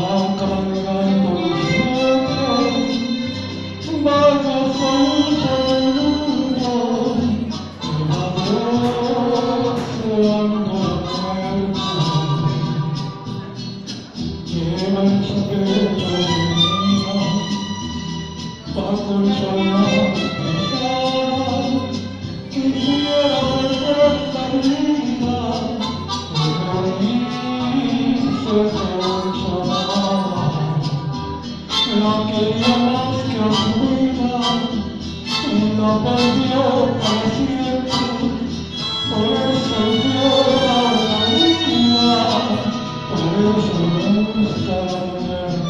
cargando vaya falta el mundo, deseando lleva en su pecho venida para consolar quisiera perder la vida, pero ni se consolar. La quería más que a su vida y la perdió para siempre, por eso llora la vida, por eso nunca la